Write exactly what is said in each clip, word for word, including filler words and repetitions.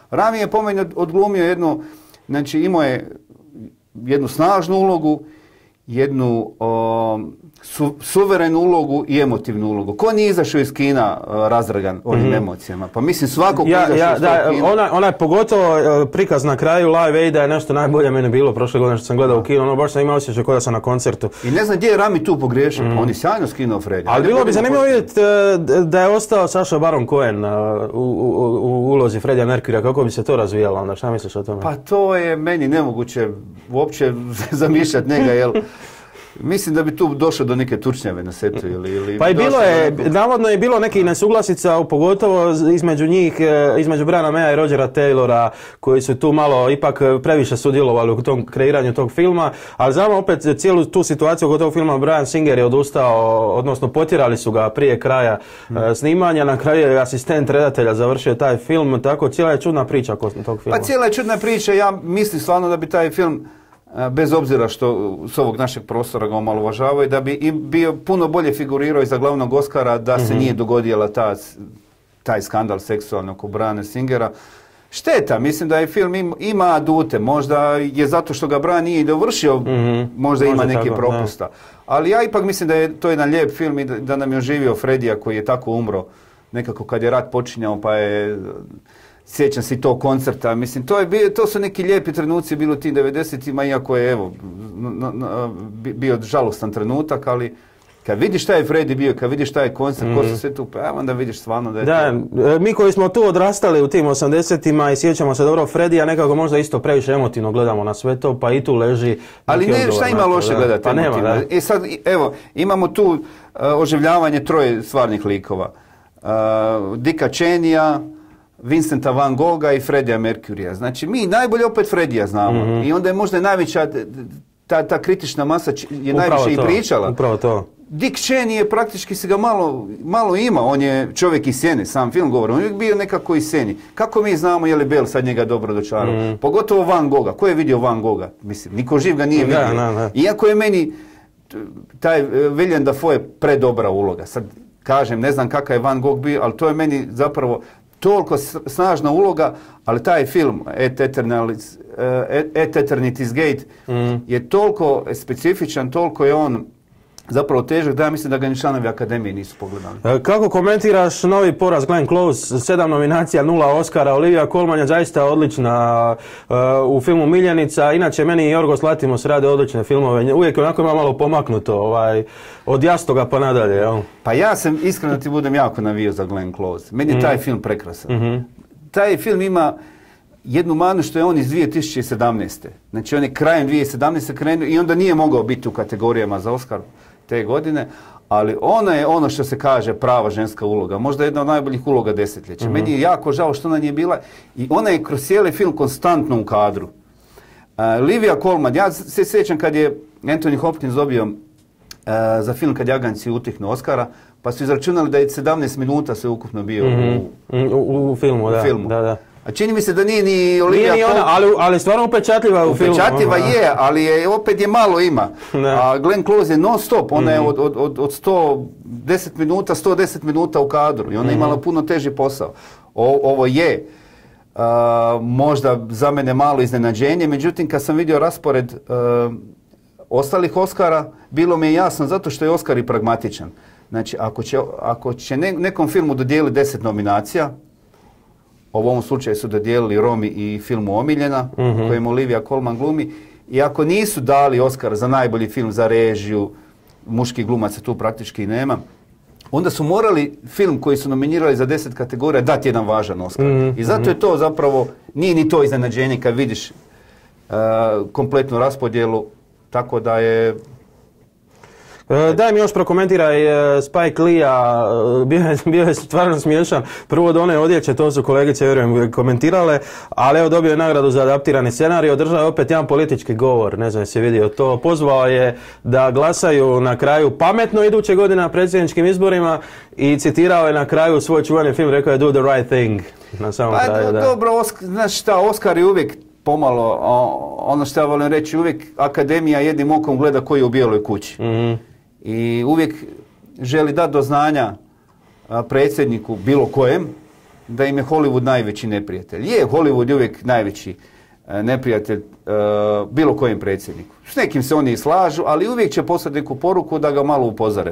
Rami je po meni odglumio jednu, znači imao je jednu snažnu ulogu, jednu o, su, suverenu ulogu i emotivnu ulogu. Ko nije izašao iz kina o, razdragan ovim mm-hmm. emocijama? Pa mislim svako ko ja, izašao ja, iz da, kina... Ona, ona je pogotovo prikaz na kraju Live Aida je nešto najbolje meni bilo prošle godine što sam gledao u kinu. Ono baš sam imao osjećaj kao da sam na koncertu. I ne znam gdje je Rami tu pogriješio, mm-hmm. pa on je sjajno skinuo Freddy. Ali bilo bi zanimljivo vidjeti da je ostao Sacha Baron Cohen u, u, u ulozi Freddya Mercuryja. Kako bi se to razvijalo onda? Šta misliš o tome? Pa to je meni nemoguće uopće zamišljati njega, jel... Mislim da bi tu došlo do neke tučnjave na setu ili... ili pa i bilo je, nekog... navodno je bilo nekih nesuglasica, pogotovo između njih, između Briana Maya i Rogera Taylora, koji su tu malo ipak previše sudjelovali u tom kreiranju tog filma, ali znamo opet cijelu tu situaciju oko tog filma. Bryan Singer je odustao, odnosno potjerali su ga prije kraja hmm. snimanja, na kraju je asistent redatelja završio taj film, tako cijela je čudna priča oko tog filma. Pa cijela je čudna priča, ja mislim stvarno da bi taj film, bez obzira što s ovog našeg prostora ga omalovažavaju, da bi i bio puno bolje figurirao i za glavnog Oscara da se mm-hmm. nije dogodila ta, taj skandal seksualno oko Briana Singera. Šteta, mislim da je film im, ima adute, možda je zato što ga Brian nije dovršio, mm-hmm. možda ima neki tako, propusta. Ne. Ali ja ipak mislim da je to jedan lijep film i da, da nam je oživio Freddija koji je tako umro nekako kad je rat počinjao, pa je... Sjećam se tog koncerta, mislim, to, je bio, to su neki lijepi trenuci bilo u tim devedesetima, iako je, evo, n- n- bio žalostan trenutak, ali kad vidiš šta je Freddie bio, kad vidiš šta je koncert, mm. ko su sve tu, pa onda vidiš stvarno da je da, to... mi koji smo tu odrastali u tim osamdesetima i sjećamo se dobro Freddija, nekako možda isto previše emotivno gledamo na sve to, pa i tu leži... Ali ne, šta ima loše da, gledati pa emotivno? Nema, e sad, evo, imamo tu uh, oživljavanje troje stvarnih likova. Uh, Dicka Cheneyja, Vincenta Van Gogha i Freddya Mercuryja. Znači, mi najbolje opet Freddija znamo. Mm-hmm. I onda je možda najveća, ta, ta kritična masa je upravo najviše to, i pričala. Upravo to. Dick Cheney je praktički se ga malo, malo ima. On je čovjek iz sjene, sam film govori. On je bio nekako iz sjeni. Kako mi znamo je li Bell sad njega dobro dočarao? Mm-hmm. Pogotovo Van Gogha. Ko je vidio Van Gogha? Mislim, niko živ ga nije vidio. Da, da, da. Iako je meni taj Willem Dafoe je predobra uloga. Sad kažem, ne znam kakav je Van Gogh bio, ali to je meni zapravo toliko snažna uloga, ali taj film At Eternity's Gate mm. je toliko specifičan, toliko je on zapravo težak da ja mislim da ga ni članovi akademije nisu pogledali. Kako komentiraš novi poraz Glenn Close, sedam nominacija, nula Oscara, Olivia Colman je zaista odlična uh, u filmu Miljenica, inače meni i Jorgos Lanthimos rade odlične filmove, uvijek onako ima malo pomaknuto ovaj, od Jastoga pa nadalje. Jel? Pa ja sam iskreno ti budem jako navio za Glenn Close, meni je taj mm. film prekrasan. Mm-hmm. Taj film ima jednu manu što je on iz dvije tisuće sedamnaeste. Znači on je krajem dvije tisuće sedamnaeste krenuo i onda nije mogao biti u kategorijama za Oscar te godine, ali ona je ono što se kaže prava ženska uloga, možda jedna od najboljih uloga desetljeća. Mm-hmm. Meni je jako žao što ona nije bila i ona je kroz cijeli film konstantno u kadru. Uh, Olivia Colman, ja se sjećam kad je Anthony Hopkins dobio uh, za film Kad jaganjci utihnu Oscara, pa su izračunali da je sedamnaest minuta sve ukupno bio mm-hmm. u, u, u filmu. U da, filmu. Da, da. A čini mi se da nije ni Olivia Nije ni ona, ali, ali stvarno upečatljiva u filmu. Upečatljiva je, ali je, opet je malo ima. A Glenn Close je non stop, ona mm-hmm. je od, od, od, od sto deset minuta, sto deset minuta u kadru i ona je mm-hmm. imala puno teži posao. O, ovo je uh, možda za mene malo iznenađenje, međutim kad sam vidio raspored uh, ostalih Oscara, bilo mi je jasno zato što je Oscar i pragmatičan. Znači, ako će, ako će ne, nekom filmu dodijeliti deset nominacija, u ovom slučaju su dodijelili Romi i filmu Omiljena, mm-hmm. kojem Olivia Colman glumi. I ako nisu dali Oscar za najbolji film, za režiju, muških glumaca tu praktički nema, onda su morali film koji su nominirali za deset kategorija dati jedan važan Oscar. Mm-hmm. I zato je to zapravo, nije ni to iznenađenje kad vidiš uh, kompletnu raspodjelu, tako da je... Daj mi još prokomentiraj Spike Lee-a, bio je, bio je stvarno smiješan. Prvo od one odjeće, to su kolegice vjerujem komentirale, ali evo dobio je nagradu za adaptirani scenarij, održao je opet jedan politički govor, ne znam jesi vidio to, pozvao je da glasaju na kraju pametno iduće godine na predsjedničkim izborima i citirao je na kraju svoj čuveni film, rekao je do the right thing na samom pa, kraju. Do, da. Dobro, Oskar, znaš šta, Oskar je uvijek pomalo, ono što ja volim reći, uvijek akademija jednim okom gleda koji je u bijeloj kući. Mm-hmm. I uvijek želi dati do znanja predsjedniku bilo kojem da im je Hollywood najveći neprijatelj. Je, Hollywood je uvijek najveći neprijatelj uh, bilo kojem predsjedniku. S nekim se oni i slažu, ali uvijek će poslati neku poruku da ga malo upozore.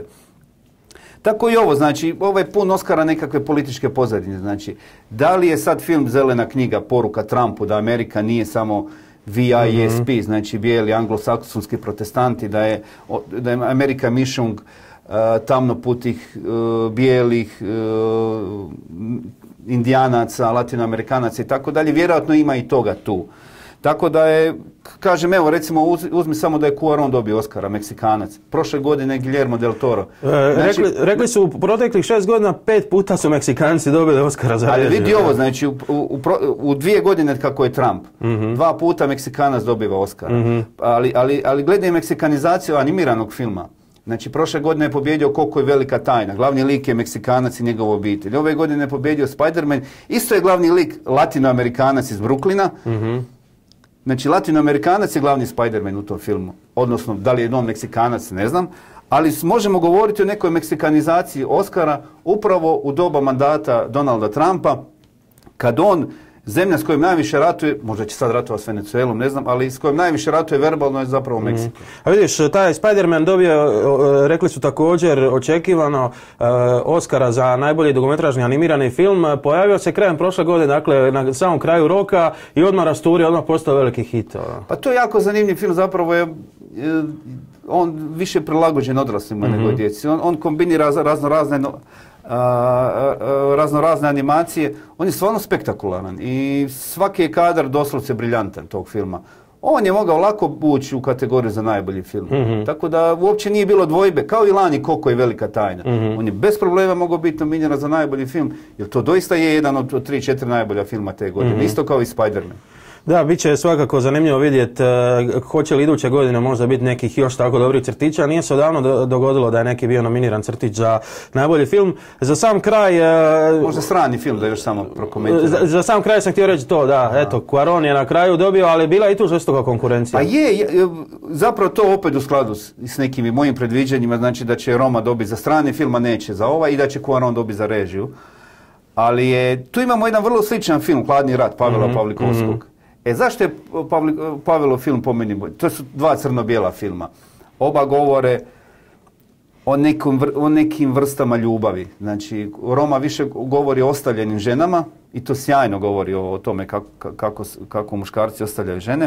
Tako i ovo, znači, ovo je pun Oscara nekakve političke pozadine. Znači, da li je sad film Zelena knjiga poruka Trumpu da Amerika nije samo V I S P, mm-hmm. znači bijeli anglosaksonski protestanti, da je, da je Amerika mišung uh, tamnoputih, uh, bijelih, uh, Indijanaca, Latinoamerikanaca i tako dalje, vjerojatno ima i toga tu. Tako da je, kažem, evo, recimo, uz, uzmi samo da je Cuarón dobio Oscara, Meksikanac. Prošle godine Guillermo del Toro. Znači, rekli, rekli su, u proteklih šest godina, pet puta su Meksikanci dobili Oscara za režiju. Ali vidi ovo, znači, u, u, u dvije godine kako je Trump, mm-hmm. dva puta Meksikanac dobiva Oscara. Mm-hmm. Ali, ali, ali gledaj meksikanizaciju animiranog filma. Znači, prošle godine je pobjedio Koliko je velika tajna. Glavni lik je Meksikanac i njegova obitelj. Ove godine je pobjedio Spider-Man. Isto je glavni lik Latinoamerikanac iz Brooklyna. Mm-hmm. Znači, Latinoamerikanac je glavni Spider-Man u tom filmu. Odnosno, da li je on Meksikanac, ne znam. Ali možemo govoriti o nekoj meksikanizaciji Oscara upravo u doba mandata Donalda Trumpa, kad on, zemlja s kojom najviše ratuje, možda će sad ratovati s Venezuelom, ne znam, ali s kojom najviše ratuje verbalno je zapravo Meksiko. Mm. A vidiš, taj Spider-Man dobio, rekli su također, očekivano uh, Oscara za najbolji dugometražni animirani film. Pojavio se krajem prošle godine, dakle, na samom kraju roka i odmah rasturio, odmah postao veliki hit. Pa to je jako zanimljiv film, zapravo je, je on više prilagođen odraslima mm-hmm. nego djeci. On, on kombinira razno razne... No, Uh, uh, razno razne animacije, on je stvarno spektakularan i svaki je kadar doslovce briljantan tog filma. On je mogao lako ući u kategoriju za najbolji film. Mm-hmm. Tako da uopće nije bilo dvojbe, kao i lani Koliko je velika tajna. Mm-hmm. On je bez problema mogao biti nominiran za najbolji film, jer to doista je jedan od, od tri, četiri najbolja filma te godine, mm-hmm. isto kao i Spider-Man. Da, bit će svakako zanimljivo vidjeti uh, hoće li iduće godine možda biti nekih još tako dobrih crtića. Nije se odavno do, dogodilo da je neki bio nominiran crtić za najbolji film. Za sam kraj... Uh, možda strani film da još samo prokomentiram. Za, za sam kraj sam htio reći to, da, Aha. eto, Cuarón je na kraju dobio, ali bila i tu žestoka konkurencija. Pa je, je, zapravo to opet u skladu s, s nekim mojim predviđanjima, znači da će Roma dobiti za strani film, a neće za ovaj, i da će Cuarón dobiti za režiju. Ali je, tu imamo jedan vrlo sličan film, Hladni rat, Pavela mm-hmm. Pavlikovskog. Mm-hmm. E, zašto je Pavelov film po meni bolji? To su dva crno-bijela filma. Oba govore o, nekom, o nekim vrstama ljubavi. Znači, Roma više govori o ostavljenim ženama i to sjajno govori o, o tome kako, kako, kako muškarci ostavljaju žene.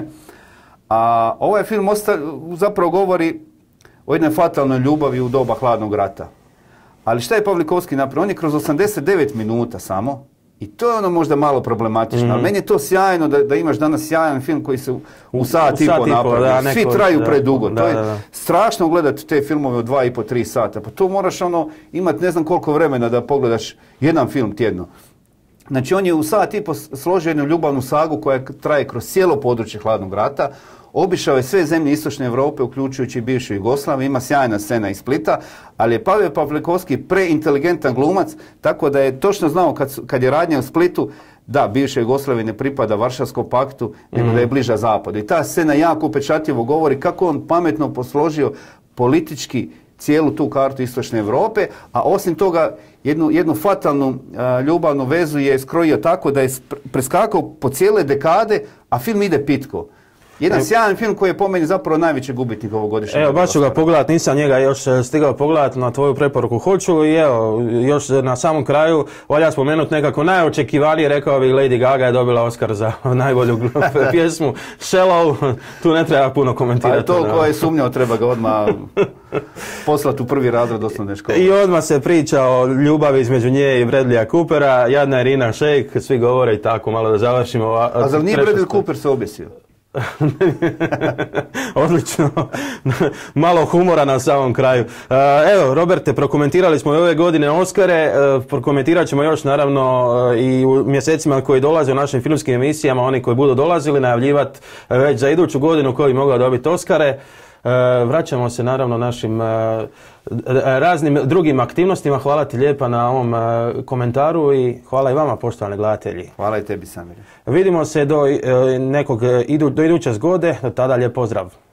A ovaj film osta, zapravo govori o jednoj fatalnoj ljubavi u doba Hladnog rata. Ali šta je Pavlikovski napravio? On je kroz osamdeset devet minuta samo, i to je ono možda malo problematično, mm. ali meni je to sjajno da, da imaš danas sjajan film koji se u, u sat i po napravi. Svi traju da, predugo. Da, to je da, da. strašno gledati te filmove od dva i po, tri sata. Pa to moraš ono imati ne znam koliko vremena da pogledaš jedan film tjedno. Znači on je u sat i po složio jednu ljubavnu sagu koja traje kroz cijelo područje Hladnog rata. Obišao je sve zemlje istočne Europe, uključujući bivšu Jugoslaviju, ima sjajna scena iz Splita, ali je Pavel Pavlikovski preinteligentan glumac, tako da je točno znao kad, kad je radnja u Splitu, da, bivša Jugoslavija ne pripada Varšavskom paktu, nego mm. da je bliža zapadu. I ta scena jako upečatljivo govori kako on pametno posložio politički cijelu tu kartu istočne Europe, a osim toga jednu, jednu fatalnu a, ljubavnu vezu je skrojio tako da je preskakao po cijele dekade, a film ide pitko. Jedan sjajan film koji je po meni zapravo najveći gubitnik ovogodišnjeg. Evo, baš ću ga pogledat, nisam njega još stigao pogledat, na tvoju preporuku hoću i evo, još na samom kraju valja spomenuti nekako najočekivanije, rekao bih Lady Gaga je dobila Oscar za najbolju pjesmu Shallow, tu ne treba puno komentirati. Pa to ko je sumnjao treba ga odmah poslati u prvi razred osnovne škole. I odmah se priča o ljubavi između nje i Bradleya Coopera, jadna Irina Shayk, svi govore i tako, malo da završimo. A, a zar nije Bradley Cooper se objesio? Odlično. Malo humora na samom kraju. Evo, Roberte, prokomentirali smo i ove godine Oscare, prokomentirat ćemo još naravno i u mjesecima koji dolaze u našim filmskim emisijama, oni koji budu dolazili, najavljivati već za iduću godinu koji mogao dobiti Oscare. Vraćamo se naravno našim raznim drugim aktivnostima. Hvala ti lijepa na ovom komentaru i hvala i vama, poštovani gledatelji. Hvala i tebi, Samir. Vidimo se do nekog do iduće zgode, do tada lijep pozdrav.